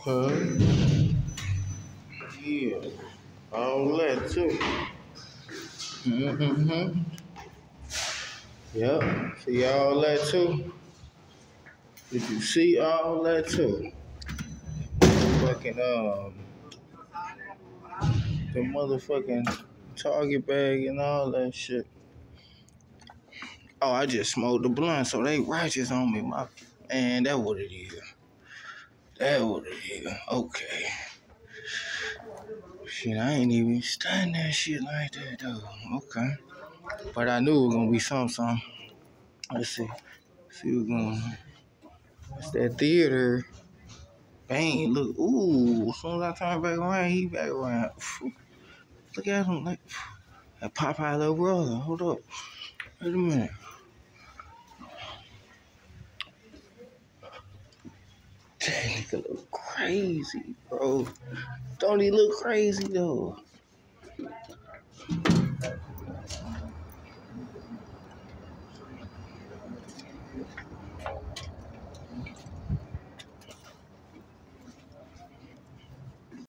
Okay. Yeah. All that too. Mm-hmm. Yep. See all that too. Did you see all that too? Fucking the motherfucking Target bag and all that shit. Oh, I just smoked the blunt, so they righteous on me, my man. That what it is. That what it is. Okay. Shit, I ain't even studying that shit like that though. Okay. But I knew it was gonna be something. Let's see. See what's going on. It's that theater. Bang, look. Ooh, as soon as I turn back around, he back around. Look at him like that Popeye little brother. Hold up. Wait a minute. That nigga look crazy, bro. Don't he look crazy though?